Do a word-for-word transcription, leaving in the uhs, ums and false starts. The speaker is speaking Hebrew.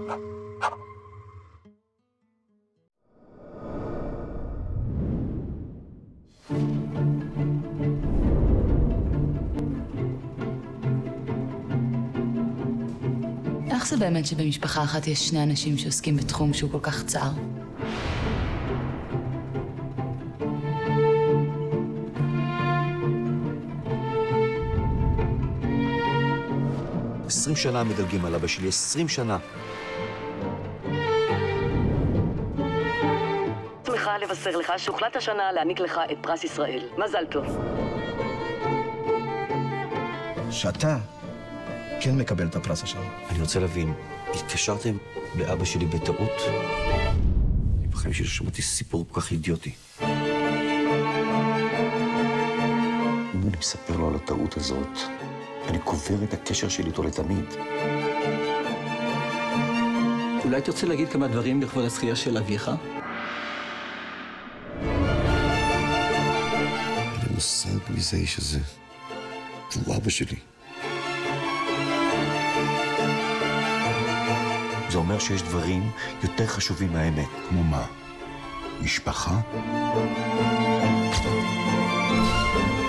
איך זה באמת שבמשפחה אחת יש שני אנשים שעוסקים בתחום שהוא כל כך צר? עשרים שנה מדלגים על אבא שלי, עשרים שנה. שמחה לבשר לך שהוחלט השנה להעניק לך את פרס ישראל. מזל טוב. שאתה כן מקבל את הפרס השנה. אני רוצה להבין, התקשרתם לאבא שלי בטעות? בחיים שלי שמעתי סיפור כל כך אידיוטי. אם אני מספר לו על הטעות הזאת, אני קובר את הקשר שלי איתו לתמיד. אולי תרצה להגיד כמה דברים לכבוד הזכייה של אביך? אין לי מושג מי זה האיש הזה. הוא אבא שלי. זה אומר שיש דברים יותר חשובים מהאמת. כמו מה? משפחה?